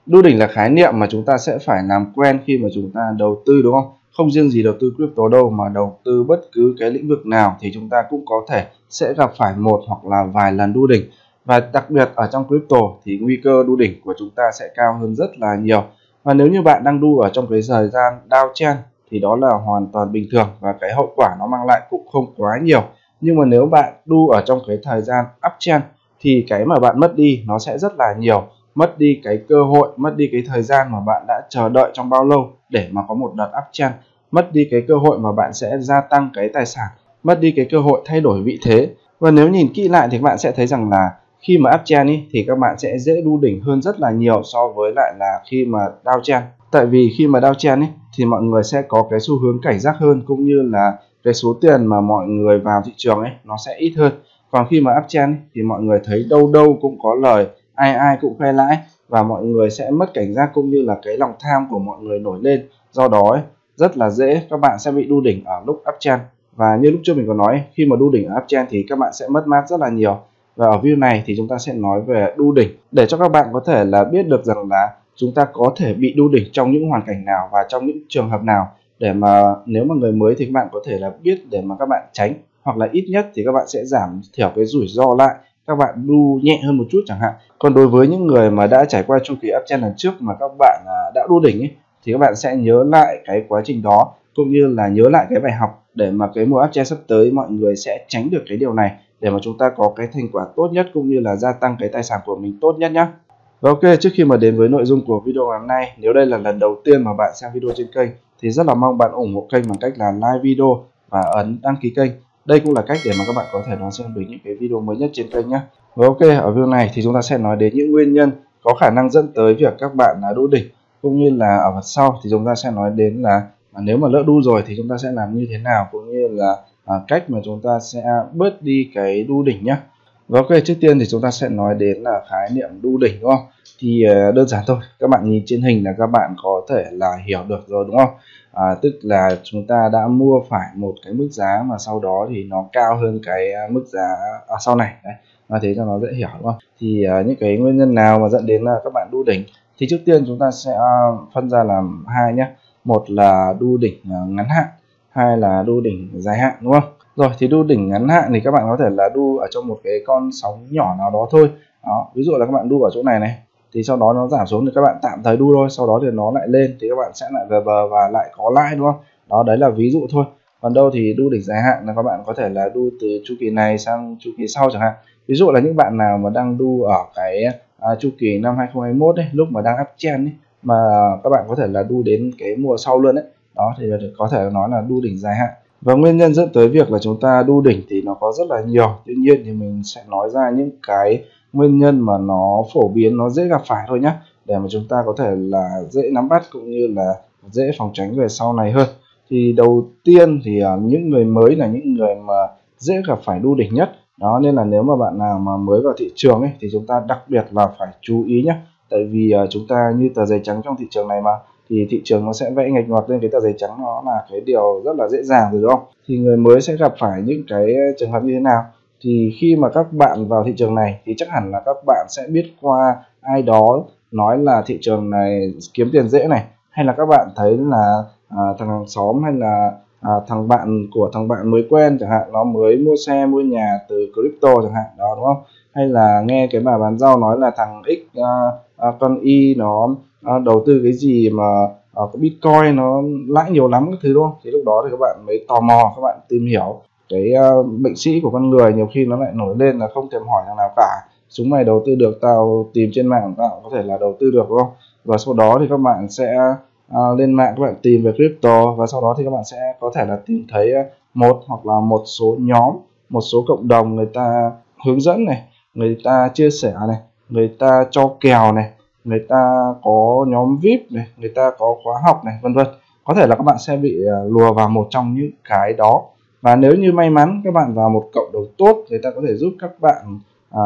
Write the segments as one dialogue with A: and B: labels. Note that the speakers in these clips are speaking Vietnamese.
A: Đu đỉnh là khái niệm mà chúng ta sẽ phải làm quen khi mà chúng ta đầu tư, đúng không? Không riêng gì đầu tư crypto đâu, mà đầu tư bất cứ cái lĩnh vực nào thì chúng ta cũng có thể sẽ gặp phải một hoặc là vài lần đu đỉnh. Và đặc biệt ở trong crypto thì nguy cơ đu đỉnh của chúng ta sẽ cao hơn rất là nhiều. Và nếu như bạn đang đu ở trong cái thời gian downtrend thì đó là hoàn toàn bình thường và cái hậu quả nó mang lại cũng không quá nhiều. Nhưng mà nếu bạn đu ở trong cái thời gian uptrend thì cái mà bạn mất đi nó sẽ rất là nhiều. Mất đi cái cơ hội, mất đi cái thời gian mà bạn đã chờ đợi trong bao lâu để mà có một đợt uptrend, mất đi cái cơ hội mà bạn sẽ gia tăng cái tài sản, mất đi cái cơ hội thay đổi vị thế. Và nếu nhìn kỹ lại thì các bạn sẽ thấy rằng là khi mà uptrend thì các bạn sẽ dễ đu đỉnh hơn rất là nhiều so với lại là khi mà downtrend. Tại vì khi mà downtrend thì mọi người sẽ có cái xu hướng cảnh giác hơn, cũng như là cái số tiền mà mọi người vào thị trường nó sẽ ít hơn. Còn khi mà uptrend thì mọi người thấy đâu đâu cũng có lời, ai ai cũng khoe lãi và mọi người sẽ mất cảnh giác, cũng như là cái lòng tham của mọi người nổi lên. Do đó rất là dễ các bạn sẽ bị đu đỉnh ở lúc uptrend. Và như lúc trước mình có nói, khi mà đu đỉnh ở uptrend thì các bạn sẽ mất mát rất là nhiều. Và ở video này thì chúng ta sẽ nói về đu đỉnh để cho các bạn có thể là biết được rằng là chúng ta có thể bị đu đỉnh trong những hoàn cảnh nào và trong những trường hợp nào, để mà nếu mà người mới thì các bạn có thể là biết để mà các bạn tránh, hoặc là ít nhất thì các bạn sẽ giảm thiểu cái rủi ro lại, các bạn đu nhẹ hơn một chút chẳng hạn. Còn đối với những người mà đã trải qua chu kỳ uptrend lần trước mà các bạn đã đu đỉnh thì các bạn sẽ nhớ lại cái quá trình đó, cũng như là nhớ lại cái bài học để mà cái mùa uptrend sắp tới mọi người sẽ tránh được cái điều này, để mà chúng ta có cái thành quả tốt nhất cũng như là gia tăng cái tài sản của mình tốt nhất nhé. Và ok, trước khi mà đến với nội dung của video ngày hôm nay, nếu đây là lần đầu tiên mà bạn xem video trên kênh thì rất là mong bạn ủng hộ kênh bằng cách là like video và ấn đăng ký kênh. Đây cũng là cách để mà các bạn có thể đón xem được những cái video mới nhất trên kênh nhé. Và ok, ở video này thì chúng ta sẽ nói đến những nguyên nhân có khả năng dẫn tới việc các bạn đu đỉnh, cũng như là ở phần sau thì chúng ta sẽ nói đến là nếu mà lỡ đu rồi thì chúng ta sẽ làm như thế nào, cũng như là cách mà chúng ta sẽ bớt đi cái đu đỉnh nhé. Và ok, trước tiên thì chúng ta sẽ nói đến là khái niệm đu đỉnh, đúng không? Thì đơn giản thôi, các bạn nhìn trên hình là các bạn có thể là hiểu được rồi, đúng không? Tức là chúng ta đã mua phải một cái mức giá mà sau đó thì nó cao hơn cái mức giá sau này đấy. Và thế cho nó dễ hiểu, đúng không? Thì những cái nguyên nhân nào mà dẫn đến là các bạn đu đỉnh thì trước tiên chúng ta sẽ phân ra làm hai nhé. Một là đu đỉnh ngắn hạn, hai là đu đỉnh dài hạn, đúng không? Rồi thì đu đỉnh ngắn hạn thì các bạn có thể là đu ở trong một cái con sóng nhỏ nào đó thôi. Đó, ví dụ là các bạn đu ở chỗ này này, thì sau đó nó giảm xuống thì các bạn tạm thời đu thôi, sau đó thì nó lại lên thì các bạn sẽ lại về bờ và lại có lãi, đúng không? Đó, đấy là ví dụ thôi. Còn đâu thì đu đỉnh dài hạn là các bạn có thể là đu từ chu kỳ này sang chu kỳ sau chẳng hạn. Ví dụ là những bạn nào mà đang đu ở cái chu kỳ năm 2021 ấy, lúc mà đang uptrend ấy, mà các bạn có thể là đu đến cái mùa sau luôn đấy. Đó thì có thể nói là đu đỉnh dài hạn. Và nguyên nhân dẫn tới việc là chúng ta đu đỉnh thì nó có rất là nhiều. Tuy nhiên thì mình sẽ nói ra những cái nguyên nhân mà nó phổ biến, nó dễ gặp phải thôi nhé, để mà chúng ta có thể là dễ nắm bắt cũng như là dễ phòng tránh về sau này hơn. Thì đầu tiên thì những người mới là những người mà dễ gặp phải đu đỉnh nhất. Đó, nên là nếu mà bạn nào mà mới vào thị trường ấy thì chúng ta đặc biệt là phải chú ý nhé. Tại vì chúng ta như tờ giấy trắng trong thị trường này mà, thì thị trường nó sẽ vẽ nghịch ngoạc lên cái tờ giấy trắng, nó là cái điều rất là dễ dàng rồi, đúng không? Thì người mới sẽ gặp phải những cái trường hợp như thế nào? Thì khi mà các bạn vào thị trường này thì chắc hẳn là các bạn sẽ biết qua ai đó nói là thị trường này kiếm tiền dễ này, hay là các bạn thấy là thằng hàng xóm hay là thằng bạn của thằng bạn mới quen chẳng hạn, nó mới mua xe mua nhà từ crypto chẳng hạn, đó, đúng không? Hay là nghe cái bà bán rau nói là thằng X con Y nó đầu tư cái gì mà cái Bitcoin nó lãi nhiều lắm cái thứ, đúng không? Thì lúc đó thì các bạn mới tò mò, các bạn tìm hiểu cái bệnh sĩ của con người, nhiều khi nó lại nổi lên là không thèm hỏi thằng nào cả, chúng mày đầu tư được, tao tìm trên mạng tao có thể là đầu tư được, đúng không? Và sau đó thì các bạn sẽ lên mạng các bạn tìm về crypto, và sau đó thì các bạn sẽ có thể là tìm thấy một hoặc là một số nhóm, một số cộng đồng người ta hướng dẫn này, người ta chia sẻ này, người ta cho kèo này, người ta có nhóm VIP này, người ta có khóa học này, vân vân. Có thể là các bạn sẽ bị lùa vào một trong những cái đó. Và nếu như may mắn các bạn vào một cộng đồng tốt, người ta có thể giúp các bạn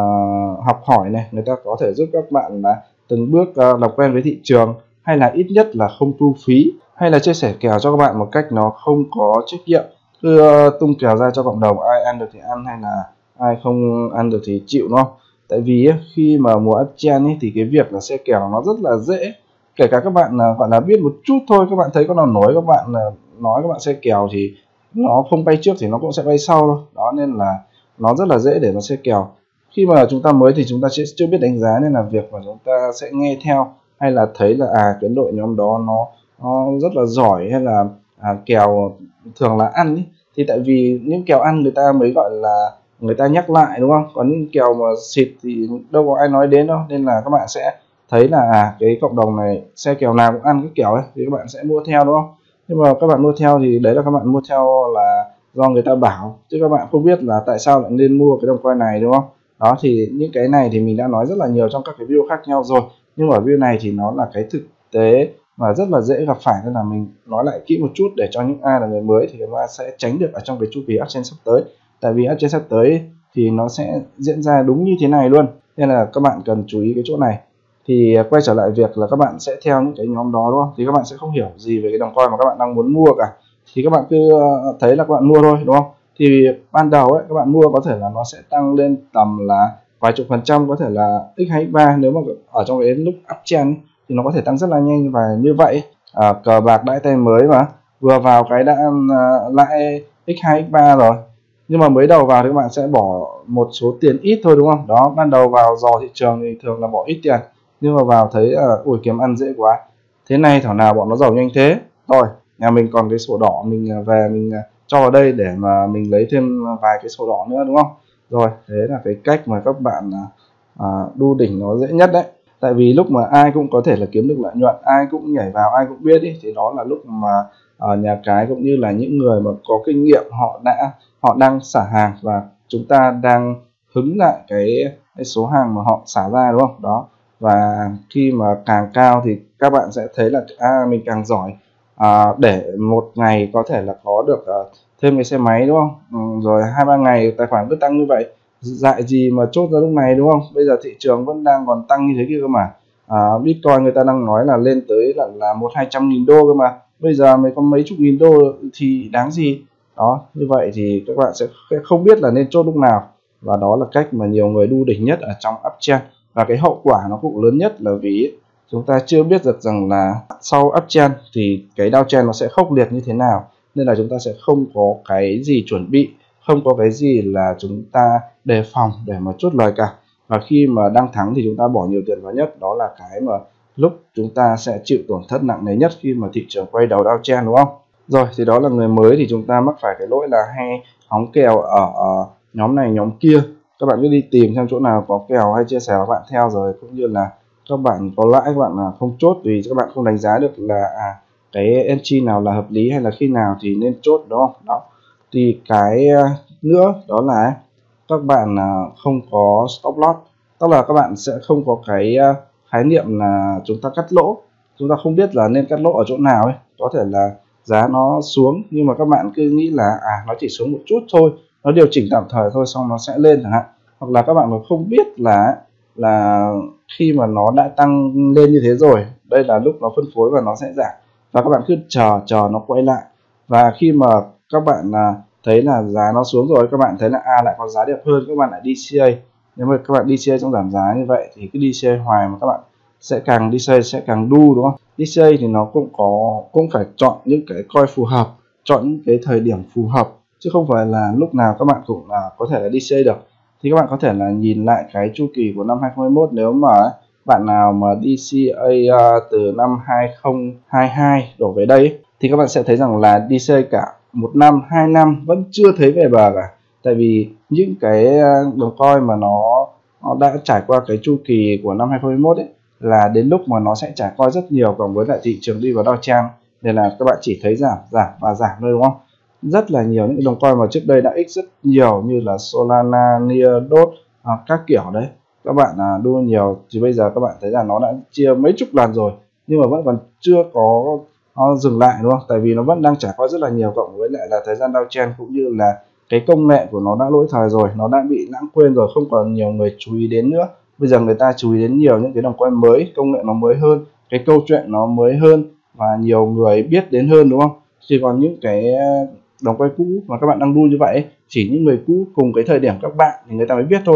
A: học hỏi này, người ta có thể giúp các bạn là từng bước làm quen với thị trường, hay là ít nhất là không thu phí, hay là chia sẻ kèo cho các bạn một cách nó không có trách nhiệm, cứ tung kèo ra cho cộng đồng, ai ăn được thì ăn, hay là ai không ăn được thì chịu, đúng không? tại vì khi mà mùa uptrend ấy, thì cái việc là xe kèo nó rất là dễ, kể cả các bạn gọi là biết một chút thôi, các bạn thấy có nào nổi các bạn nói các bạn xe kèo thì nó không bay trước thì nó cũng sẽ bay sau thôi. Đó nên là nó rất là dễ để mà xe kèo. Khi mà chúng ta mới thì chúng ta sẽ chưa biết đánh giá, nên là việc mà chúng ta sẽ nghe theo hay là thấy là cái đội nhóm đó nó rất là giỏi, hay là kèo thường là ăn ý. Thì tại vì những kèo ăn người ta mới gọi là người ta nhắc lại, đúng không? Còn những kèo mà xịt thì đâu có ai nói đến đâu, nên là các bạn sẽ thấy là cái cộng đồng này xe kèo nào cũng ăn cái kèo ấy thì các bạn sẽ mua theo, đúng không? Nhưng mà các bạn mua theo thì đấy là các bạn mua theo là do người ta bảo, chứ các bạn không biết là tại sao lại nên mua cái đồng coin này, đúng không? Đó thì những cái này thì mình đã nói rất là nhiều trong các cái video khác nhau rồi, nhưng ở video này thì nó là cái thực tế mà rất là dễ gặp phải, nên là mình nói lại kỹ một chút để cho những ai là người mới thì các bạn sẽ tránh được ở trong cái chu kỳ uptrend sắp tới. Tại vì uptrend sắp tới thì nó sẽ diễn ra đúng như thế này luôn, nên là các bạn cần chú ý cái chỗ này. Thì quay trở lại việc là các bạn sẽ theo những cái nhóm đó, đúng không? Thì các bạn sẽ không hiểu gì về cái đồng coin mà các bạn đang muốn mua cả, thì các bạn cứ thấy là các bạn mua thôi, đúng không? Thì ban đầu ấy các bạn mua có thể là nó sẽ tăng lên tầm là vài chục %, có thể là x2 x3 nếu mà ở trong cái lúc uptrend thì nó có thể tăng rất là nhanh. Và như vậy cờ bạc đãi tay mới mà vừa vào cái đã lãi x2 x3 rồi, nhưng mà mới đầu vào thì các bạn sẽ bỏ một số tiền ít thôi, đúng không? Đó, ban đầu vào dò thị trường thì thường là bỏ ít tiền, nhưng mà vào thấy ủi kiếm ăn dễ quá, thế này thảo nào bọn nó giàu nhanh thế. Rồi nhà mình còn cái sổ đỏ, mình về mình cho vào đây để mà mình lấy thêm vài cái sổ đỏ nữa, đúng không? Rồi thế là cái cách mà các bạn đu đỉnh nó dễ nhất đấy. Tại vì lúc mà ai cũng có thể là kiếm được lợi nhuận, ai cũng nhảy vào, ai cũng biết ý, thì đó là lúc mà nhà cái cũng như là những người mà có kinh nghiệm họ đang xả hàng, và chúng ta đang hứng lại cái số hàng mà họ xả ra, đúng không? Đó, và khi mà càng cao thì các bạn sẽ thấy là mình càng giỏi, để một ngày có thể là có được thêm cái xe máy, đúng không? Rồi 2-3 ngày tài khoản cứ tăng như vậy, dại gì mà chốt ra lúc này, đúng không? Bây giờ thị trường vẫn đang còn tăng như thế kia cơ mà. Bitcoin người ta đang nói là lên tới là 100-200 nghìn đô cơ mà, bây giờ mới có mấy chục nghìn đô thì đáng gì. Đó, như vậy thì các bạn sẽ không biết là nên chốt lúc nào, và đó là cách mà nhiều người đu đỉnh nhất ở trong uptrend. Và cái hậu quả nó cũng lớn nhất là vì chúng ta chưa biết được rằng là sau uptrend thì cái downtrend nó sẽ khốc liệt như thế nào, nên là chúng ta sẽ không có cái gì chuẩn bị, không có cái gì là chúng ta đề phòng để mà chốt lời cả. Và khi mà đang thắng thì chúng ta bỏ nhiều tiền vào nhất, đó là cái mà lúc chúng ta sẽ chịu tổn thất nặng nề nhất khi mà thị trường quay đầu downtrend, đúng không? Rồi thì đó là người mới thì chúng ta mắc phải cái lỗi là hay hóng kèo ở nhóm này nhóm kia. Các bạn cứ đi tìm xem chỗ nào có kèo hay chia sẻ các bạn theo, rồi cũng như là các bạn có lãi các bạn không chốt vì các bạn không đánh giá được là cái entry nào là hợp lý hay là khi nào thì nên chốt, đúng không? Đó, thì cái nữa đó là các bạn không có stop loss, tức là các bạn sẽ không có cái khái niệm là chúng ta cắt lỗ, chúng ta không biết là nên cắt lỗ ở chỗ nào ấy. Có thể là giá nó xuống nhưng mà các bạn cứ nghĩ là nó chỉ xuống một chút thôi, nó điều chỉnh tạm thời thôi, xong nó sẽ lên chẳng hạn. Hoặc là các bạn còn không biết là khi mà nó đã tăng lên như thế rồi, đây là lúc nó phân phối và nó sẽ giảm, và các bạn cứ chờ nó quay lại. Và khi mà các bạn thấy là giá nó xuống rồi, các bạn thấy là lại có giá đẹp hơn, các bạn lại DCA. Nếu mà các bạn DCA trong giảm giá như vậy thì cứ DCA hoài mà các bạn sẽ càng DCA sẽ càng đu, đúng không? DCA thì nó cũng phải chọn những cái coin phù hợp, chọn những cái thời điểm phù hợp, chứ không phải là lúc nào các bạn cũng có thể là DCA được. Thì các bạn có thể là nhìn lại cái chu kỳ của năm 2021, nếu mà bạn nào mà DCA từ năm 2022 đổ về đây thì các bạn sẽ thấy rằng là DCA cả 1 năm, 2 năm vẫn chưa thấy về bờ cả. Tại vì những cái đồng coin mà nó đã trải qua cái chu kỳ của năm 2021 ấy, là đến lúc mà nó sẽ trải qua rất nhiều, cộng với lại thị trường đi vào downtrend, nên là các bạn chỉ thấy giảm và giảm thôi, đúng không? Rất là nhiều những đồng coin mà trước đây đã x rất nhiều như là Solana, Near, DOT các kiểu đấy, các bạn đua nhiều thì bây giờ các bạn thấy là nó đã chia mấy chục lần rồi nhưng mà vẫn còn chưa có dừng lại, đúng không? Tại vì nó vẫn đang trải qua rất là nhiều, cộng với lại là thời gian downtrend cũng như là cái công nghệ của nó đã lỗi thời rồi, nó đã bị lãng quên rồi, không còn nhiều người chú ý đến nữa. Bây giờ người ta chú ý đến nhiều những cái đồng coin mới, công nghệ nó mới hơn, cái câu chuyện nó mới hơn và nhiều người biết đến hơn, đúng không? Chỉ còn những cái đồng coin cũ mà các bạn đang đu như vậy, chỉ những người cũ cùng cái thời điểm các bạn thì người ta mới biết thôi.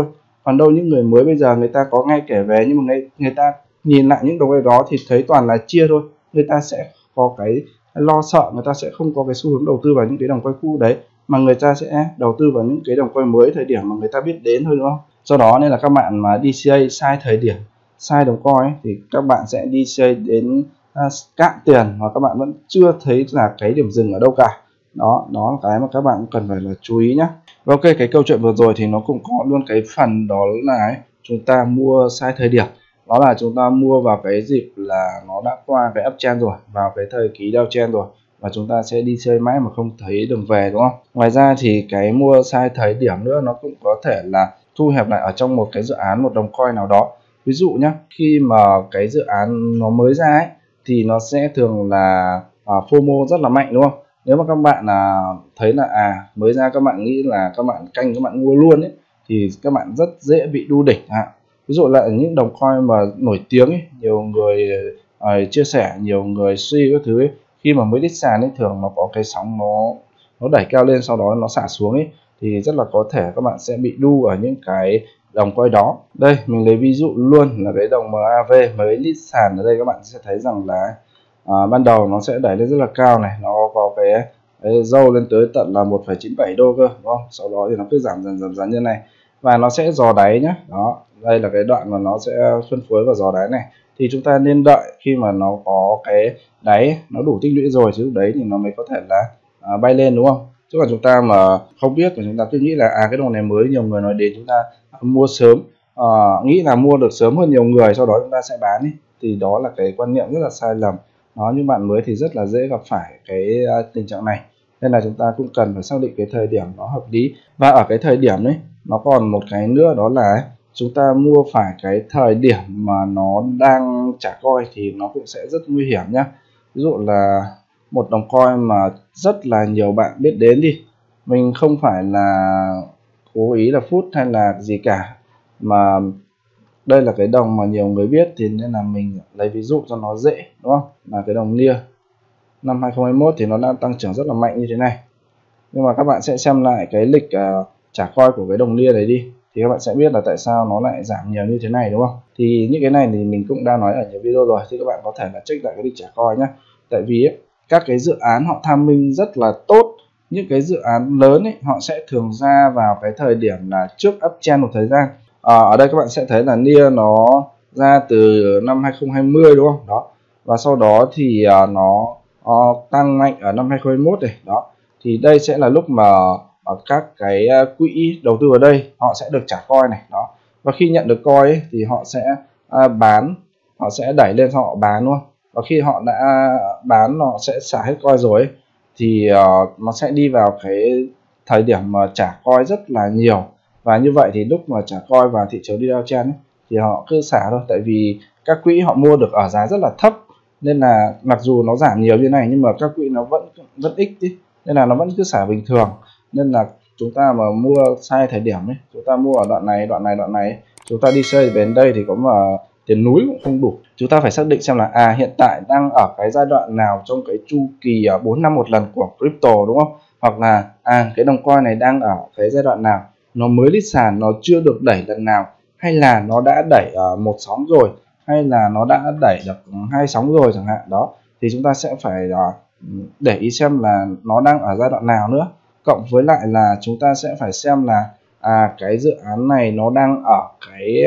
A: Còn đâu những người mới bây giờ người ta có nghe kể về, nhưng mà người ta nhìn lại những đồng quay đó thì thấy toàn là chia thôi, người ta sẽ có cái lo sợ, người ta sẽ không có cái xu hướng đầu tư vào những cái đồng quay cũ đấy, mà người ta sẽ đầu tư vào những cái đồng quay mới thời điểm mà người ta biết đến thôi, đúng không? Do đó nên là các bạn mà DCA sai thời điểm, sai đồng coin ấy, thì các bạn sẽ DCA đến cạn tiền và các bạn vẫn chưa thấy là cái điểm dừng ở đâu cả. Đó là cái mà các bạn cần phải là chú ý nhé. Ok, cái câu chuyện vừa rồi thì nó cũng có luôn cái phần đó là chúng ta mua sai thời điểm. Đó là chúng ta mua vào cái dịp là nó đã qua cái uptrend rồi, vào cái thời kỳ downtrend rồi, và chúng ta sẽ đi chơi mãi mà không thấy đường về, đúng không? Ngoài ra thì cái mua sai thời điểm nữa nó cũng có thể là thu hẹp lại ở trong một cái dự án, một đồng coin nào đó. Ví dụ nhé, khi mà cái dự án nó mới ra ấy thì nó sẽ thường là FOMO rất là mạnh, đúng không? Nếu mà các bạn thấy là mới ra, các bạn nghĩ là các bạn canh, các bạn mua luôn ấy, thì các bạn rất dễ bị đu đỉnh. Ví dụ là những đồng coin mà nổi tiếng ấy, nhiều người chia sẻ, nhiều người suy các thứ ấy, khi mà mới đích sàn ấy thường nó có cái sóng nó đẩy cao lên, sau đó nó xả xuống ấy, thì rất là có thể các bạn sẽ bị đu ở những cái đồng coin đó. Đây mình lấy ví dụ luôn là cái đồng MAV mới list sàn. Ở đây các bạn sẽ thấy rằng là ban đầu nó sẽ đẩy lên rất là cao này, nó có cái dâu lên tới tận là 1,97 đô cơ, đúng không? Sau đó thì nó cứ giảm dần như này và nó sẽ dò đáy nhé. Đó, đây là cái đoạn mà nó sẽ phân phối và dò đáy này, thì chúng ta nên đợi khi mà nó có cái đáy nó đủ tích lũy rồi, chứ lúc đấy thì nó mới có thể là bay lên, đúng không? Chứ còn chúng ta mà không biết mà chúng ta cứ nghĩ là cái đồng này mới, nhiều người nói đến, chúng ta mua sớm, nghĩ là mua được sớm hơn nhiều người, sau đó chúng ta sẽ bán đi, thì đó là cái quan niệm rất là sai lầm. Những bạn mới thì rất là dễ gặp phải cái tình trạng này, nên là chúng ta cũng cần phải xác định cái thời điểm nó hợp lý. Và ở cái thời điểm đấy nó còn một cái nữa, đó là chúng ta mua phải cái thời điểm mà nó đang trả coin thì nó cũng sẽ rất nguy hiểm nhé. Ví dụ là một đồng coin mà rất là nhiều bạn biết đến đi, mình không phải là cố ý là phút hay là gì cả, mà đây là cái đồng mà nhiều người biết, thì nên là mình lấy ví dụ cho nó dễ, đúng không? Là cái đồng NIA năm 2021 thì nó đã tăng trưởng rất là mạnh như thế này. Nhưng mà các bạn sẽ xem lại cái lịch trả coin của cái đồng NIA này đi, thì các bạn sẽ biết là tại sao nó lại giảm nhiều như thế này, đúng không? Thì những cái này thì mình cũng đã nói ở nhiều video rồi, thì các bạn có thể là check lại cái lịch trả coin nhé. Tại vì các cái dự án họ tham minh rất là tốt, những cái dự án lớn ấy, họ sẽ thường ra vào cái thời điểm là trước uptrend một thời gian. Ở đây các bạn sẽ thấy là NIA nó ra từ năm 2020, đúng không? Đó, và sau đó thì nó tăng mạnh ở năm 2021 này. Đó, thì đây sẽ là lúc mà các cái quỹ đầu tư ở đây họ sẽ được trả coin này. Đó, và khi nhận được coin ấy, thì họ sẽ bán, họ sẽ đẩy lên họ bán luôn. Và khi họ đã bán, họ sẽ xả hết coin rồi ấy, thì nó sẽ đi vào cái thời điểm mà trả coin rất là nhiều. Và như vậy thì lúc mà trả coin vào thị trường đi downtrend thì họ cứ xả thôi, tại vì các quỹ họ mua được ở giá rất là thấp, nên là mặc dù nó giảm nhiều như này nhưng mà các quỹ nó vẫn ít ý, nên là nó vẫn cứ xả bình thường. Nên là chúng ta mà mua sai thời điểm ấy, chúng ta mua ở đoạn này, chúng ta đi chơi đến đây thì có mà tiền núi cũng không đủ. Chúng ta phải xác định xem là hiện tại đang ở cái giai đoạn nào trong cái chu kỳ 4 năm một lần của crypto, đúng không? Hoặc là cái đồng coin này đang ở cái giai đoạn nào, nó mới list sàn, nó chưa được đẩy lần nào, hay là nó đã đẩy một sóng rồi, hay là nó đã đẩy được 2 sóng rồi chẳng hạn. Đó, thì chúng ta sẽ phải để ý xem là nó đang ở giai đoạn nào nữa. Cộng với lại là chúng ta sẽ phải xem là cái dự án này nó đang ở cái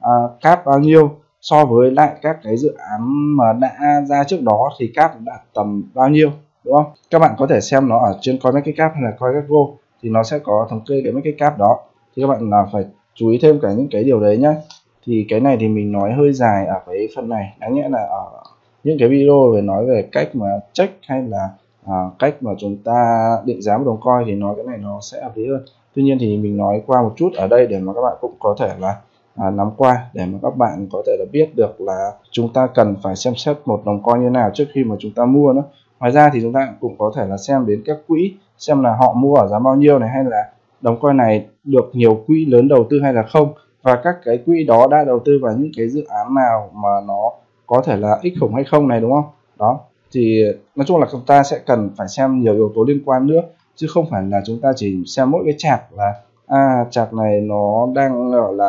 A: cap bao nhiêu so với lại các cái dự án mà đã ra trước đó, thì cap đạt tầm bao nhiêu, đúng không? Các bạn có thể xem nó ở trên CoinMarketCap hay là CoinGecko, thì nó sẽ có thống kê cái market cap đó, thì các bạn là phải chú ý thêm những cái điều đấy nhé. Thì cái này thì mình nói hơi dài ở cái phần này, đáng nhẽ là ở những cái video về nói về cách mà check hay là cách mà chúng ta định giá một đồng coin thì nói cái này nó sẽ hợp lý hơn. Tuy nhiên thì mình nói qua một chút ở đây để mà các bạn cũng có thể là nắm qua, để mà các bạn có thể là biết được là chúng ta cần phải xem xét một đồng coin như nào trước khi mà chúng ta mua nữa. Ngoài ra thì chúng ta cũng có thể là xem đến các quỹ, xem là họ mua ở giá bao nhiêu này, hay là đồng coin này được nhiều quỹ lớn đầu tư hay là không, và các cái quỹ đó đã đầu tư vào những cái dự án nào mà nó có thể là ích khủng hay không này, đúng không? Đó, thì nói chung là chúng ta sẽ cần phải xem nhiều yếu tố liên quan nữa, chứ không phải là chúng ta chỉ xem mỗi cái chart là chart này nó đang gọi là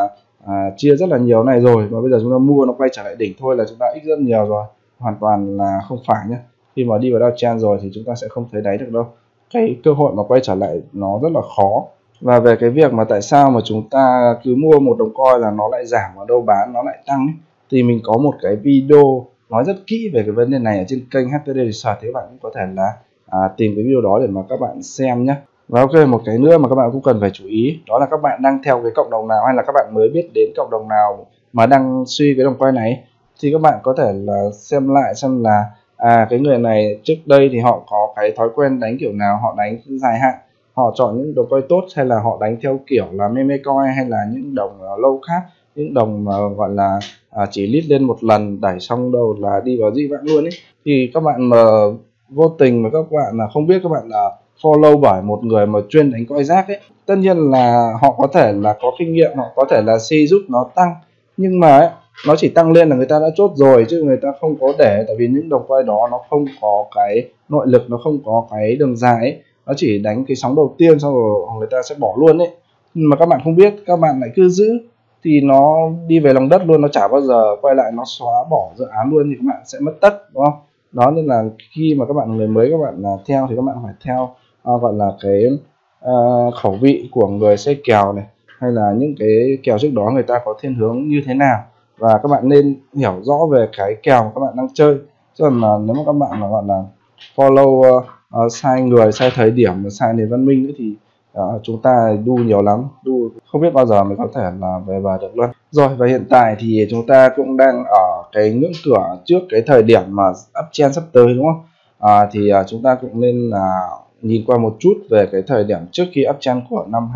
A: chia rất là nhiều này rồi, và bây giờ chúng ta mua nó quay trở lại đỉnh thôi là chúng ta x rất nhiều rồi, hoàn toàn là không phải nhé. Khi mà đi vào downtrend rồi thì chúng ta sẽ không thấy đáy được đâu, cái cơ hội mà quay trở lại nó rất là khó. Và về cái việc mà tại sao mà chúng ta cứ mua một đồng coin là nó lại giảm, và đâu bán nó lại tăng ấy, thì mình có một cái video nói rất kỹ về cái vấn đề này ở trên kênh HTD Research, thì các bạn cũng có thể là tìm cái video đó để mà các bạn xem nhé. Và ok, một cái nữa mà các bạn cũng cần phải chú ý, đó là các bạn đang theo cái cộng đồng nào, hay là các bạn mới biết đến cộng đồng nào mà đang suy cái đồng coin này, thì các bạn có thể là xem lại xem là cái người này trước đây thì họ có cái thói quen đánh kiểu nào, họ đánh dài hạn, họ chọn những đồng coin tốt, hay là họ đánh theo kiểu là meme coin, hay là những đồng lâu khác, những đồng mà gọi là chỉ lít lên một lần đẩy xong đâu là đi vào dĩ vãng luôn ấy. Thì các bạn mà vô tình mà các bạn là không biết, các bạn là follow bởi một người mà chuyên đánh coin rác ấy, tất nhiên là họ có thể là có kinh nghiệm, họ có thể là si giúp nó tăng, nhưng mà ấy, nó chỉ tăng lên là người ta đã chốt rồi, chứ người ta không có để, tại vì những đồng coin đó nó không có cái nội lực, nó không có cái đường dài ấy, nó chỉ đánh cái sóng đầu tiên xong rồi người ta sẽ bỏ luôn ấy. Nhưng mà các bạn không biết, các bạn lại cứ giữ thì nó đi về lòng đất luôn, nó chả bao giờ quay lại, nó xóa bỏ dự án luôn, thì các bạn sẽ mất tất, đúng không? Đó, nên là khi mà các bạn người mới, các bạn theo thì các bạn phải theo gọi là cái khẩu vị của người xây kèo này, hay là những cái kèo trước đó người ta có thiên hướng như thế nào, và các bạn nên hiểu rõ về cái kèo mà các bạn đang chơi. Chứ còn nếu mà các bạn mà gọi là follow sai người, sai thời điểm, sai nền văn minh nữa thì chúng ta đu nhiều lắm, đu không biết bao giờ mới có thể là về bờ được luôn. Rồi, và hiện tại thì chúng ta cũng đang ở cái ngưỡng cửa trước cái thời điểm mà uptrend sắp tới, đúng không? Thì chúng ta cũng nên là nhìn qua một chút về cái thời điểm trước khi uptrend của năm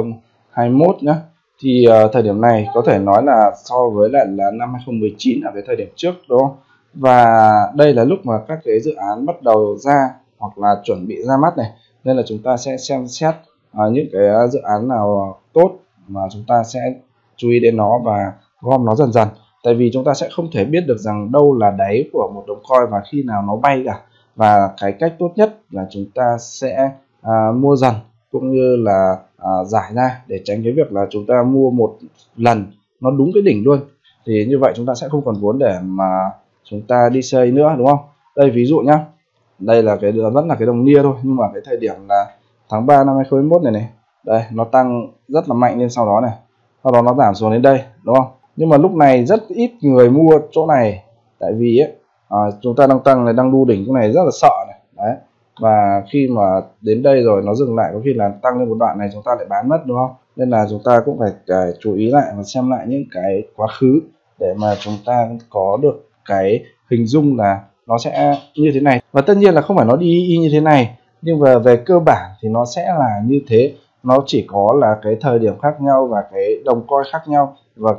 A: 2021 nhé. Thì thời điểm này có thể nói là so với lại là năm 2019 ở cái thời điểm trước, đúng không? Và đây là lúc mà các cái dự án bắt đầu ra hoặc là chuẩn bị ra mắt này, nên là chúng ta sẽ xem xét những cái dự án nào tốt mà chúng ta sẽ chú ý đến nó và gom nó dần dần. Tại vì chúng ta sẽ không thể biết được rằng đâu là đáy của một đồng coin và khi nào nó bay cả. Và cái cách tốt nhất là chúng ta sẽ mua dần, cũng như là giải ra, để tránh cái việc là chúng ta mua một lần nó đúng cái đỉnh luôn, thì như vậy chúng ta sẽ không còn vốn để mà chúng ta đi xây nữa, đúng không? Đây ví dụ nhá, đây là cái vẫn là cái đồng nia thôi, nhưng mà cái thời điểm là tháng 3 năm 2021 này, đây nó tăng rất là mạnh lên, sau đó này, sau đó nó giảm xuống đến đây, đúng không? Nhưng mà lúc này rất ít người mua chỗ này, tại vì ấy, chúng ta đang tăng này, đang đu đỉnh chỗ này rất là sợ này, đấy. Và khi mà đến đây rồi nó dừng lại, có khi là tăng lên một đoạn này chúng ta lại bán mất, đúng không? Nên là chúng ta cũng phải chú ý lại và xem lại những cái quá khứ để mà chúng ta có được cái hình dung là nó sẽ như thế này. Và tất nhiên là không phải nó đi y như thế này, nhưng mà về cơ bản thì nó sẽ là như thế. Nó chỉ có là cái thời điểm khác nhau và cái đồng coin khác nhau,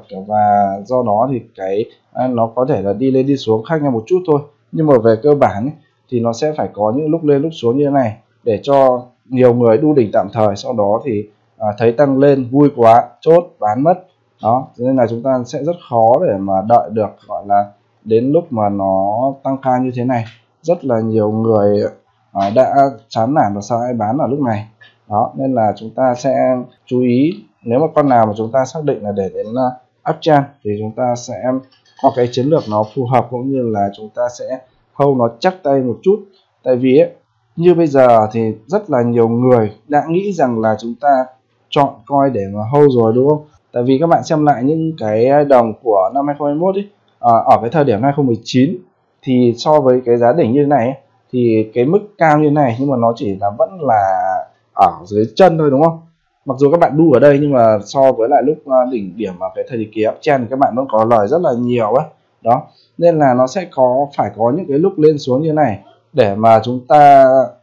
A: và do đó thì cái nó có thể là đi lên đi xuống khác nhau một chút thôi. Nhưng mà về cơ bản ấy, thì nó sẽ phải có những lúc lên lúc xuống như thế này, để cho nhiều người đu đỉnh tạm thời, sau đó thì thấy tăng lên vui quá chốt bán mất. Đó, nên là chúng ta sẽ rất khó để mà đợi được, gọi là đến lúc mà nó tăng cao như thế này. Rất là nhiều người đã chán nản và sao ai bán ở lúc này. Đó, nên là chúng ta sẽ chú ý, nếu mà con nào mà chúng ta xác định là để đến uptrend thì chúng ta sẽ có cái chiến lược nó phù hợp, cũng như là chúng ta sẽ hold nó chắc tay một chút. Tại vì ấy, như bây giờ thì rất là nhiều người đã nghĩ rằng là chúng ta chọn coin để mà hold rồi, đúng không? Tại vì các bạn xem lại những cái đồng của năm 2021 ấy, ở cái thời điểm 2019 thì so với cái giá đỉnh như thế này ấy, thì cái mức cao như thế này, nhưng mà nó chỉ là vẫn là ở dưới chân thôi, đúng không? Mặc dù các bạn đu ở đây, nhưng mà so với lại lúc đỉnh điểm ở cái thời kỳ uptrend thì các bạn vẫn có lời rất là nhiều ấy. Đó, nên là nó sẽ phải có những cái lúc lên xuống như thế này để mà chúng ta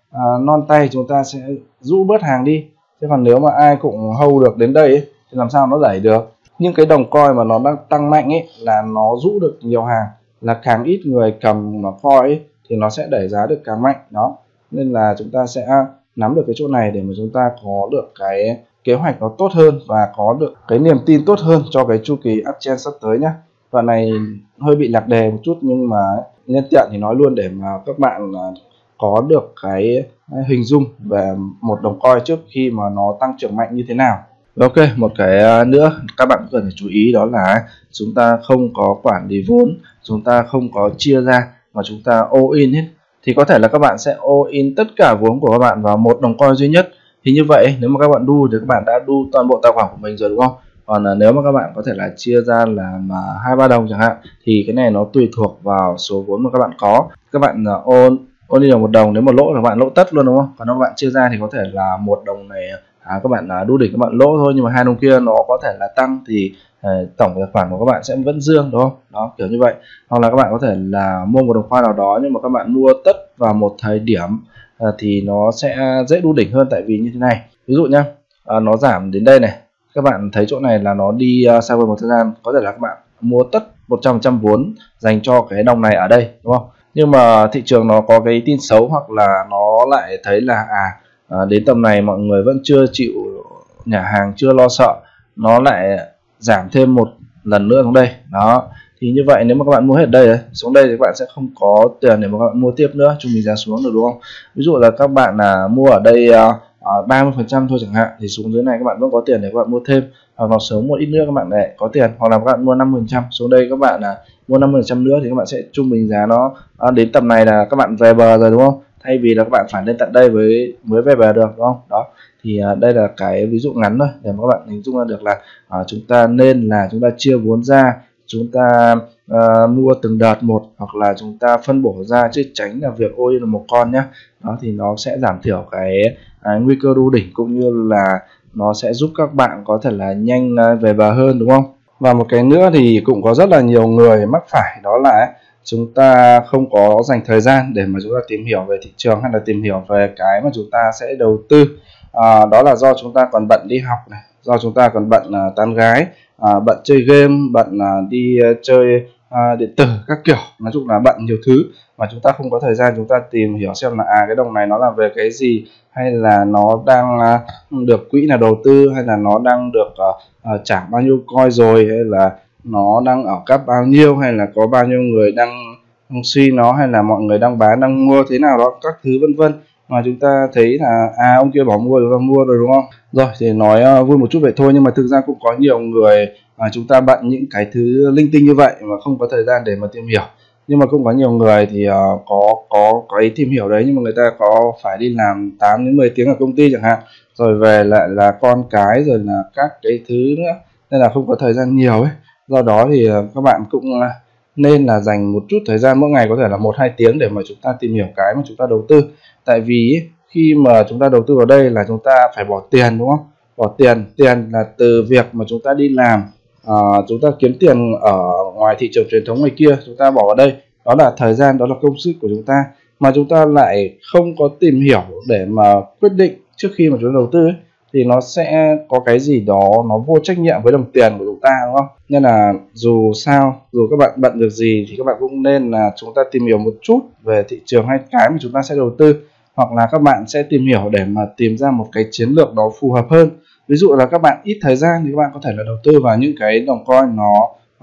A: non tay, chúng ta sẽ rũ bớt hàng đi. Chứ còn nếu mà ai cũng hold được đến đây ấy, thì làm sao nó đẩy được. Nhưng cái đồng coin mà nó đang tăng mạnh ấy là nó rũ được nhiều hàng, là càng ít người cầm mà coin ấy, thì nó sẽ đẩy giá được càng mạnh. Đó, nên là chúng ta sẽ nắm được cái chỗ này để mà chúng ta có được cái kế hoạch nó tốt hơn và có được cái niềm tin tốt hơn cho cái chu kỳ uptrend sắp tới nhé. Đoạn này hơi bị lạc đề một chút, nhưng mà nhân tiện thì nói luôn để mà các bạn có được cái hình dung về một đồng coin trước khi mà nó tăng trưởng mạnh như thế nào. Ok, một cái nữa các bạn cần phải chú ý đó là chúng ta không có quản lý vốn, chúng ta không có chia ra mà chúng ta all in hết. Thì có thể là các bạn sẽ all in tất cả vốn của các bạn vào một đồng coin duy nhất. Thì như vậy nếu mà các bạn đu thì các bạn đã đu toàn bộ tài khoản của mình rồi đúng không? Còn nếu mà các bạn có thể là chia ra là 2-3 đồng chẳng hạn, thì cái này nó tùy thuộc vào số vốn mà các bạn có. Các bạn all in là 1 đồng, nếu mà lỗ là các bạn lỗ tất luôn đúng không? Còn nếu các bạn chia ra thì có thể là 1 đồng này các bạn đu đỉnh các bạn lỗ thôi, nhưng mà 2 đồng kia nó có thể là tăng thì tổng tài khoản của các bạn sẽ vẫn dương đúng không? Đó, kiểu như vậy. Hoặc là các bạn có thể là mua một đồng coin nào đó nhưng mà các bạn mua tất vào một thời điểm thì nó sẽ dễ đu đỉnh hơn, tại vì như thế này. Ví dụ nhá, nó giảm đến đây này, các bạn thấy chỗ này là nó đi sideways một thời gian, có thể là các bạn mua tất 100% vốn dành cho cái đồng này ở đây đúng không? Nhưng mà thị trường nó có cái tin xấu, hoặc là nó lại thấy là đến tầm này mọi người vẫn chưa chịu nhả hàng, chưa lo sợ, nó lại giảm thêm một lần nữa xuống đây. Đó, thì như vậy nếu mà các bạn mua hết đây đấy, xuống đây thì các bạn sẽ không có tiền để mà các bạn mua tiếp nữa, trung bình giá xuống được đúng không? Ví dụ là các bạn mua ở đây 30% thôi chẳng hạn, thì xuống dưới này các bạn vẫn có tiền để các bạn mua thêm, hoặc nó sớm một ít nữa các bạn lại có tiền, hoặc là các bạn mua 50%, xuống đây các bạn mua 50% nữa thì các bạn sẽ trung bình giá nó đến tầm này là các bạn về bờ rồi đúng không? Thay vì là các bạn phải lên tận đây mới về bờ được đúng không? Đó, thì đây là cái ví dụ ngắn thôi để mà các bạn hình dung ra được là chúng ta nên là chúng ta chia vốn ra, chúng ta mua từng đợt một, hoặc là chúng ta phân bổ ra, chứ tránh là việc ôi là một con nhé. Đó thì nó sẽ giảm thiểu cái nguy cơ đu đỉnh, cũng như là nó sẽ giúp các bạn có thể là nhanh về bờ hơn đúng không? Và một cái nữa thì cũng có rất là nhiều người mắc phải, đó là chúng ta không có dành thời gian để mà chúng ta tìm hiểu về thị trường, hay là tìm hiểu về cái mà chúng ta sẽ đầu tư. Đó là do chúng ta còn bận đi học này, do chúng ta còn bận tán gái, bận chơi game, bận đi chơi điện tử các kiểu, nói chung là bận nhiều thứ mà chúng ta không có thời gian chúng ta tìm hiểu xem là cái đồng này nó là về cái gì, hay là nó đang được quỹ nào đầu tư, hay là nó đang được trả bao nhiêu coin rồi, hay là nó đang ở cấp bao nhiêu, hay là có bao nhiêu người đang suy nó, hay là mọi người đang bán đang mua thế nào đó các thứ vân vân, mà chúng ta thấy là ông kia bảo mua, chúng ta mua rồi đúng không? Rồi thì nói vui một chút vậy thôi, nhưng mà thực ra cũng có nhiều người chúng ta bận những cái thứ linh tinh như vậy mà không có thời gian để mà tìm hiểu. Nhưng mà cũng có nhiều người thì có ý tìm hiểu đấy, nhưng mà người ta có phải đi làm 8 đến 10 tiếng ở công ty chẳng hạn, rồi về lại là con cái, rồi là các cái thứ nữa, nên là không có thời gian nhiều ấy. Do đó thì các bạn cũng nên là dành một chút thời gian mỗi ngày, có thể là 1-2 tiếng để mà chúng ta tìm hiểu cái mà chúng ta đầu tư. Tại vì khi mà chúng ta đầu tư vào đây là chúng ta phải bỏ tiền đúng không? Bỏ tiền là từ việc mà chúng ta đi làm, chúng ta kiếm tiền ở ngoài thị trường truyền thống ngoài kia, chúng ta bỏ vào đây, đó là thời gian, đó là công sức của chúng ta, mà chúng ta lại không có tìm hiểu để mà quyết định trước khi mà chúng ta đầu tư ấy, thì nó sẽ có cái gì đó nó vô trách nhiệm với đồng tiền của chúng ta đúng không? Nên là dù các bạn bận việc gì thì các bạn cũng nên là chúng ta tìm hiểu một chút về thị trường hay cái mà chúng ta sẽ đầu tư, hoặc là các bạn sẽ tìm hiểu để mà tìm ra một cái chiến lược đó phù hợp hơn. Ví dụ là các bạn ít thời gian thì các bạn có thể là đầu tư vào những cái đồng coin nó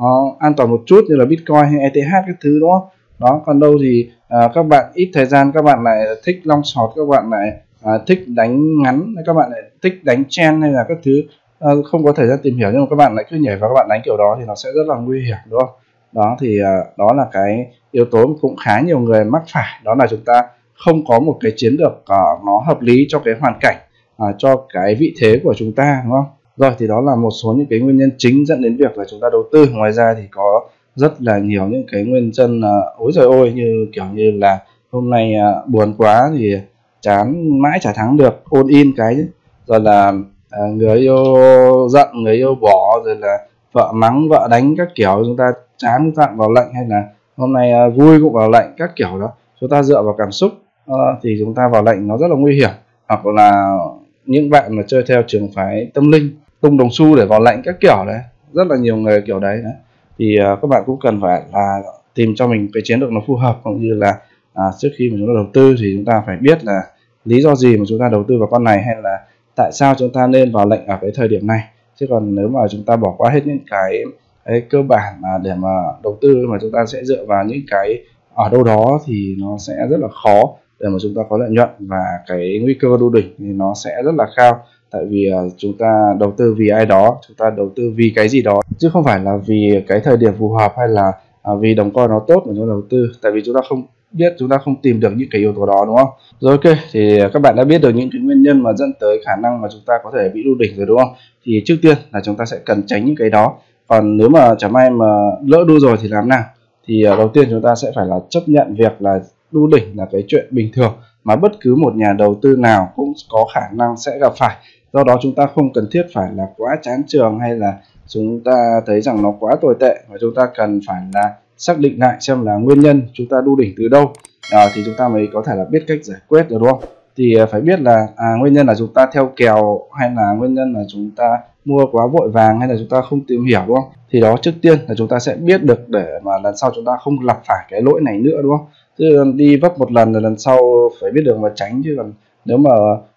A: an toàn một chút, như là Bitcoin hay ETH các thứ đúng không? Đó, còn đâu thì các bạn ít thời gian, các bạn lại thích long short, các bạn lại thích đánh ngắn, các bạn lại thích đánh trend hay là các thứ, không có thời gian tìm hiểu nhưng mà các bạn lại cứ nhảy vào các bạn đánh kiểu đó thì nó sẽ rất là nguy hiểm đúng không? Đó thì đó là cái yếu tố mà cũng khá nhiều người mắc phải, đó là chúng ta không có một cái chiến lược nó hợp lý cho cái hoàn cảnh, cho cái vị thế của chúng ta đúng không? Rồi thì đó là một số những cái nguyên nhân chính dẫn đến việc là chúng ta đầu tư. Ngoài ra thì có rất là nhiều những cái nguyên nhân ối giời ôi, như kiểu như là hôm nay buồn quá thì chán mãi chả thắng được, all in cái, rồi là người yêu giận, người yêu bỏ, rồi là vợ mắng, vợ đánh các kiểu, chúng ta chán vặn vào lệnh, hay là hôm nay vui cũng vào lệnh các kiểu đó, chúng ta dựa vào cảm xúc thì chúng ta vào lệnh nó rất là nguy hiểm. Hoặc là những bạn mà chơi theo trường phái tâm linh, tung đồng xu để vào lệnh các kiểu đấy, rất là nhiều người kiểu đấy. Thì các bạn cũng cần phải là tìm cho mình cái chiến lược nó phù hợp, cũng như là trước khi mà chúng ta đầu tư thì chúng ta phải biết là lý do gì mà chúng ta đầu tư vào con này, hay là tại sao chúng ta nên vào lệnh ở cái thời điểm này. Chứ còn nếu mà chúng ta bỏ qua hết những cái cơ bản để mà đầu tư, mà chúng ta sẽ dựa vào những cái ở đâu đó, thì nó sẽ rất là khó để mà chúng ta có lợi nhuận, và cái nguy cơ đu đỉnh thì nó sẽ rất là cao. tại vì chúng ta đầu tư vì ai đó, chúng ta đầu tư vì cái gì đó, chứ không phải là vì cái thời điểm phù hợp hay là vì đồng coin nó tốt mà chúng ta đầu tư, tại vì chúng ta không biết, chúng ta không tìm được những cái yếu tố đó, đúng không? Rồi, ok, thì các bạn đã biết được những cái nguyên nhân mà dẫn tới khả năng mà chúng ta có thể bị đu đỉnh rồi, đúng không? Thì trước tiên là chúng ta sẽ cần tránh những cái đó. Còn nếu mà chẳng may mà lỡ đu rồi thì làm nào? Thì đầu tiên chúng ta sẽ phải là chấp nhận việc là đu đỉnh là cái chuyện bình thường mà bất cứ một nhà đầu tư nào cũng có khả năng sẽ gặp phải. Do đó chúng ta không cần thiết phải là quá chán chường hay là chúng ta thấy rằng nó quá tồi tệ, và chúng ta cần phải là xác định lại xem là nguyên nhân chúng ta đu đỉnh từ đâu, thì chúng ta mới có thể là biết cách giải quyết được, đúng không? Thì phải biết là nguyên nhân là chúng ta theo kèo, hay là nguyên nhân là chúng ta mua quá vội vàng, hay là chúng ta không tìm hiểu, đúng không? Thì đó, trước tiên là chúng ta sẽ biết được để mà lần sau chúng ta không lặp phải cái lỗi này nữa, đúng không? Chứ đi vấp một lần rồi lần sau phải biết được mà tránh, chứ còn nếu mà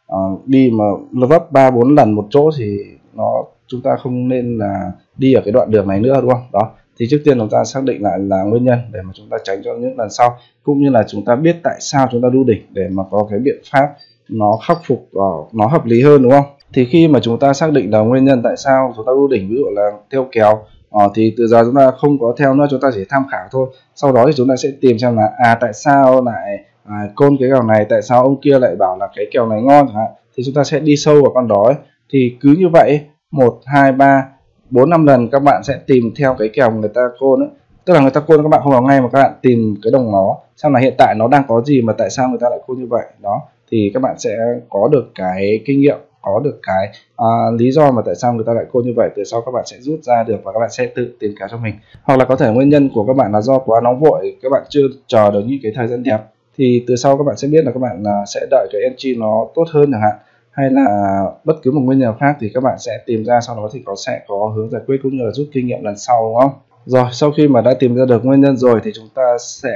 A: đi mà vấp 3-4 lần một chỗ thì chúng ta không nên là đi ở cái đoạn đường này nữa, đúng không? Đó, thì trước tiên chúng ta xác định lại là nguyên nhân để mà chúng ta tránh cho những lần sau, cũng như là chúng ta biết tại sao chúng ta đu đỉnh để mà có cái biện pháp nó khắc phục nó hợp lý hơn, đúng không? Thì khi mà chúng ta xác định là nguyên nhân tại sao chúng ta đu đỉnh, ví dụ là theo kèo, thì từ giờ chúng ta không có theo nữa, chúng ta chỉ tham khảo thôi. Sau đó thì chúng ta sẽ tìm xem là tại sao lại côn cái kèo này, tại sao ông kia lại bảo là cái kèo này ngon chẳng hạn, thì chúng ta sẽ đi sâu vào con đó ấy. Thì cứ như vậy 1, 2, 3, 4, 5 lần các bạn sẽ tìm theo cái kèo người ta côn ấy. Tức là người ta côn các bạn không vào ngay mà các bạn tìm cái đồng nó xem là hiện tại nó đang có gì mà tại sao người ta lại côn như vậy. Đó, thì các bạn sẽ có được cái kinh nghiệm, có được cái lý do mà tại sao người ta lại côn như vậy. Từ sau các bạn sẽ rút ra được và các bạn sẽ tự tìm kèo cho mình. Hoặc là có thể nguyên nhân của các bạn là do quá nóng vội, các bạn chưa chờ được những cái thời gian đẹp, thì từ sau các bạn sẽ biết là các bạn sẽ đợi cái entry nó tốt hơn chẳng hạn, hay là bất cứ một nguyên nhân khác thì các bạn sẽ tìm ra, sau đó thì sẽ có hướng giải quyết cũng như là rút kinh nghiệm lần sau, đúng không? Rồi, sau khi mà đã tìm ra được nguyên nhân rồi thì chúng ta sẽ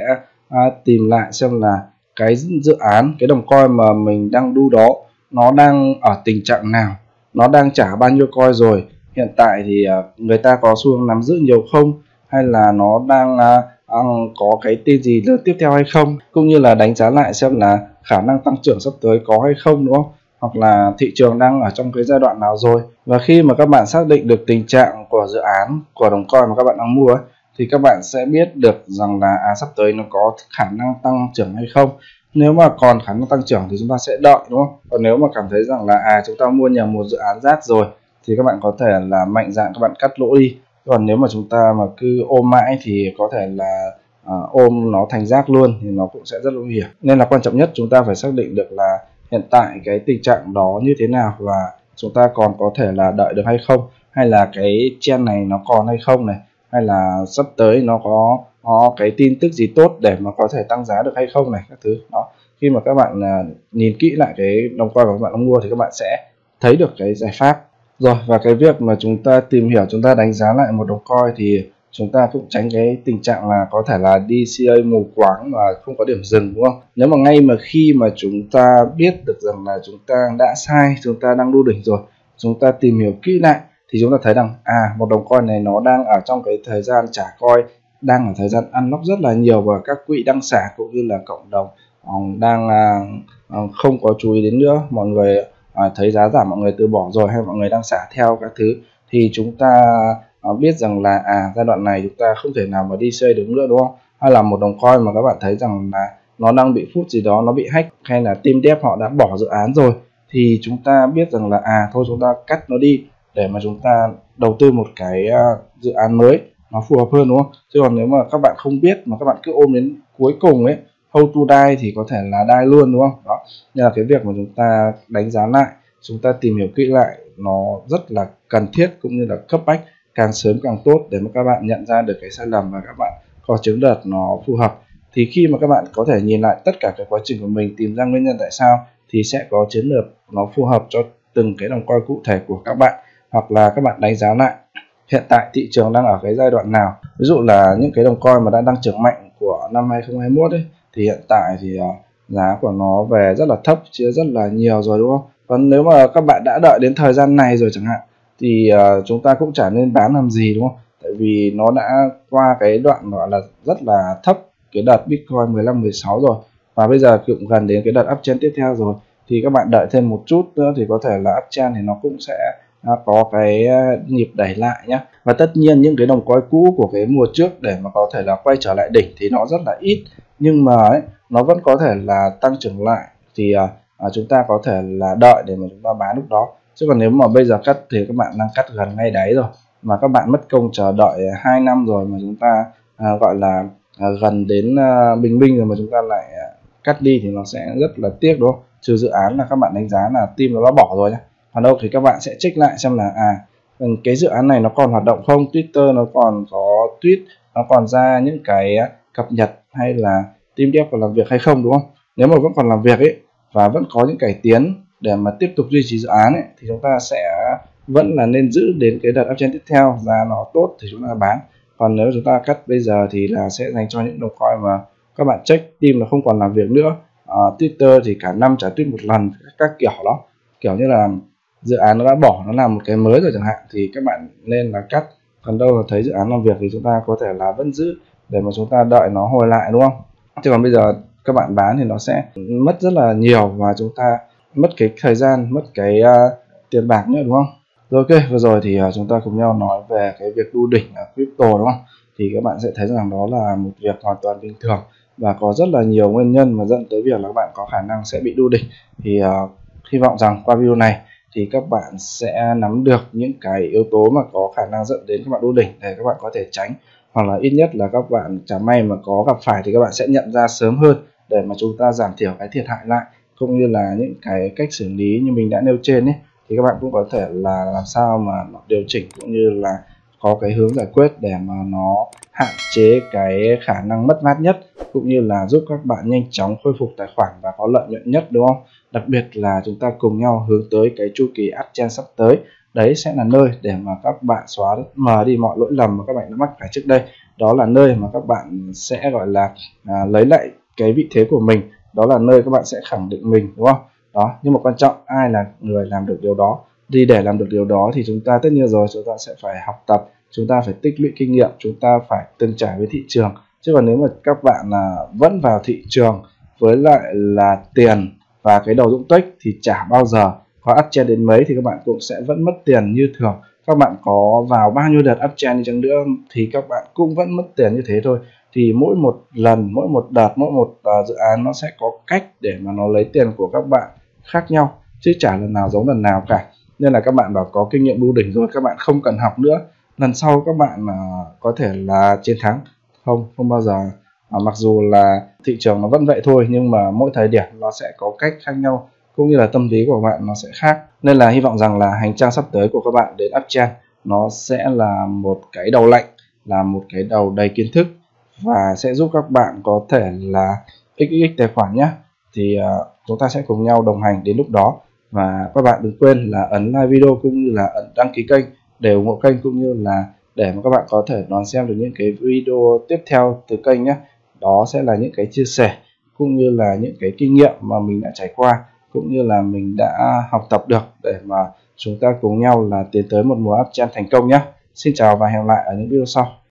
A: tìm lại xem là cái dự án, cái đồng coin mà mình đang đu đó nó đang ở tình trạng nào, nó đang trả bao nhiêu coin rồi, hiện tại thì người ta có xu hướng nắm giữ nhiều không, hay là nó đang có cái tin gì lớn tiếp theo hay không, cũng như là đánh giá lại xem là khả năng tăng trưởng sắp tới có hay không, đúng không? Hoặc là thị trường đang ở trong cái giai đoạn nào rồi. Và khi mà các bạn xác định được tình trạng của dự án, của đồng coin mà các bạn đang mua ấy, thì các bạn sẽ biết được rằng là sắp tới nó có khả năng tăng trưởng hay không. Nếu mà còn khả năng tăng trưởng thì chúng ta sẽ đợi, đúng không? Còn nếu mà cảm thấy rằng là chúng ta mua nhầm một dự án rác rồi thì các bạn có thể là mạnh dạn các bạn cắt lỗ đi. Còn nếu mà chúng ta mà cứ ôm mãi thì có thể là ôm nó thành rác luôn, thì nó cũng sẽ rất nguy hiểm. Nên là quan trọng nhất chúng ta phải xác định được là hiện tại cái tình trạng đó như thế nào, và chúng ta còn có thể là đợi được hay không, hay là cái trend này nó còn hay không này, hay là sắp tới nó có cái tin tức gì tốt để mà có thể tăng giá được hay không này, các thứ đó. Khi mà các bạn nhìn kỹ lại cái đồng coin của các bạn đang mua thì các bạn sẽ thấy được cái giải pháp. Rồi, và cái việc mà chúng ta tìm hiểu, chúng ta đánh giá lại một đồng coin thì chúng ta cũng tránh cái tình trạng là có thể là đi CA mù quáng và không có điểm dừng, đúng không? Nếu mà ngay mà khi mà chúng ta biết được rằng là chúng ta đã sai, chúng ta đang đu đỉnh rồi, chúng ta tìm hiểu kỹ lại thì chúng ta thấy rằng một đồng coin này nó đang ở trong cái thời gian trả coin, đang ở thời gian unlock rất là nhiều, và các quỹ đăng xả cũng như là cộng đồng đang không có chú ý đến nữa. Mọi người thấy giá giảm mọi người từ bỏ rồi, hay mọi người đang xả theo các thứ, thì chúng ta biết rằng là giai đoạn này chúng ta không thể nào mà đi chơi được nữa, đúng không? Hay là một đồng coin mà các bạn thấy rằng là nó đang bị phút gì đó, nó bị hack, hay là team dev họ đã bỏ dự án rồi, thì chúng ta biết rằng là thôi chúng ta cắt nó đi để mà chúng ta đầu tư một cái dự án mới nó phù hợp hơn, đúng không? Chứ còn nếu mà các bạn không biết mà các bạn cứ ôm đến cuối cùng ấy, how to die thì có thể là die luôn, đúng không? Đó, nên là cái việc mà chúng ta đánh giá lại, chúng ta tìm hiểu kỹ lại nó rất là cần thiết cũng như là cấp bách, càng sớm càng tốt, để mà các bạn nhận ra được cái sai lầm và các bạn có chiến lược nó phù hợp. Thì khi mà các bạn có thể nhìn lại tất cả cái quá trình của mình, tìm ra nguyên nhân tại sao, thì sẽ có chiến lược nó phù hợp cho từng cái đồng coin cụ thể của các bạn. Hoặc là các bạn đánh giá lại hiện tại thị trường đang ở cái giai đoạn nào. Ví dụ là những cái đồng coin mà đang tăng trưởng mạnh của năm 2021 ấy, thì hiện tại thì giá của nó về rất là thấp, chia rất là nhiều rồi, đúng không? Còn nếu mà các bạn đã đợi đến thời gian này rồi chẳng hạn, thì chúng ta cũng chả nên bán làm gì, đúng không? Tại vì nó đã qua cái đoạn gọi là rất là thấp, cái đợt Bitcoin 15-16 rồi, và bây giờ cũng gần đến cái đợt uptrend tiếp theo rồi, thì các bạn đợi thêm một chút nữa thì có thể là uptrend thì nó cũng sẽ có cái nhịp đẩy lại nhé. Và tất nhiên những cái đồng coin cũ của cái mùa trước để mà có thể là quay trở lại đỉnh thì nó rất là ít, nhưng mà nó vẫn có thể là tăng trưởng lại, thì chúng ta có thể là đợi để mà chúng ta bán lúc đó. Chứ còn nếu mà bây giờ cắt thì các bạn đang cắt gần ngay đáy rồi, mà các bạn mất công chờ đợi 2 năm rồi mà chúng ta gọi là gần đến bình minh rồi mà chúng ta lại cắt đi thì nó sẽ rất là tiếc, đúng không? Trừ dự án là các bạn đánh giá là team nó đã bỏ rồi nhé. Còn đâu thì các bạn sẽ check lại xem là cái dự án này nó còn hoạt động không, Twitter nó còn có tweet, nó còn ra những cái cập nhật hay là team dev còn làm việc hay không, đúng không? Nếu mà vẫn còn làm việc và vẫn có những cải tiến để mà tiếp tục duy trì dự án thì chúng ta sẽ vẫn là nên giữ đến cái đợt uptrend tiếp theo, giá nó tốt thì chúng ta bán. Còn nếu chúng ta cắt bây giờ thì là sẽ dành cho những đồng coin mà các bạn check team nó không còn làm việc nữa. Twitter thì cả năm trả tweet một lần, các kiểu đó, kiểu như là dự án nó đã bỏ, nó làm một cái mới rồi chẳng hạn, thì các bạn nên là cắt. Còn đâu là thấy dự án làm việc thì chúng ta có thể là vẫn giữ để mà chúng ta đợi nó hồi lại, đúng không? Chứ còn bây giờ các bạn bán thì nó sẽ mất rất là nhiều và chúng ta mất cái thời gian, mất cái tiền bạc nữa, đúng không? Rồi, ok, vừa rồi thì chúng ta cùng nhau nói về cái việc đu đỉnh ở crypto, đúng không? Thì các bạn sẽ thấy rằng đó là một việc hoàn toàn bình thường và có rất là nhiều nguyên nhân mà dẫn tới việc là các bạn có khả năng sẽ bị đu đỉnh. Thì hy vọng rằng qua video này thì các bạn sẽ nắm được những cái yếu tố mà có khả năng dẫn đến các bạn đu đỉnh để các bạn có thể tránh, hoặc là ít nhất là các bạn chẳng may mà có gặp phải thì các bạn sẽ nhận ra sớm hơn để mà chúng ta giảm thiểu cái thiệt hại lại, cũng như là những cái cách xử lý như mình đã nêu trên thì các bạn cũng có thể là làm sao mà điều chỉnh cũng như là có cái hướng giải quyết để mà nó hạn chế cái khả năng mất mát nhất, cũng như là giúp các bạn nhanh chóng khôi phục tài khoản và có lợi nhuận nhất, đúng không? Đặc biệt là chúng ta cùng nhau hướng tới cái chu kỳ uptrend sắp tới. Đấy sẽ là nơi để mà các bạn xóa mờ đi mọi lỗi lầm mà các bạn đã mắc phải trước đây. Đó là nơi mà các bạn sẽ gọi là lấy lại cái vị thế của mình. Đó là nơi các bạn sẽ khẳng định mình, đúng không? Đó, nhưng mà quan trọng ai là người làm được điều đó. Thì để làm được điều đó thì chúng ta tất nhiên rồi, chúng ta sẽ phải học tập, chúng ta phải tích lũy kinh nghiệm, chúng ta phải từng trải với thị trường. Chứ còn nếu mà các bạn vẫn vào thị trường với lại là tiền và cái đầu dũng tuếch thì chả bao giờ có uptrend đến mấy thì các bạn cũng sẽ vẫn mất tiền như thường. Các bạn có vào bao nhiêu đợt uptrend đi chăng nữa thì các bạn cũng vẫn mất tiền như thế thôi. Thì mỗi một lần, mỗi một đợt, mỗi một dự án nó sẽ có cách để mà nó lấy tiền của các bạn khác nhau, chứ chả lần nào giống lần nào cả. Nên là các bạn bảo có kinh nghiệm đu đỉnh rồi các bạn không cần học nữa, lần sau các bạn có thể là chiến thắng. Không bao giờ. Mặc dù là thị trường nó vẫn vậy thôi, nhưng mà mỗi thời điểm nó sẽ có cách khác nhau, cũng như là tâm lý của bạn nó sẽ khác. Nên là hy vọng rằng là hành trang sắp tới của các bạn đến uptrend nó sẽ là một cái đầu lạnh, là một cái đầu đầy kiến thức, và sẽ giúp các bạn có thể là xx tài khoản nhé. Thì chúng ta sẽ cùng nhau đồng hành đến lúc đó. Và các bạn đừng quên là ấn like video cũng như là ấn đăng ký kênh để ủng hộ kênh, cũng như là để mà các bạn có thể đón xem được những cái video tiếp theo từ kênh nhé. Đó sẽ là những cái chia sẻ cũng như là những cái kinh nghiệm mà mình đã trải qua, cũng như là mình đã học tập được để mà chúng ta cùng nhau là tiến tới một mùa uptrend thành công nhé. Xin chào và hẹn gặp lại ở những video sau.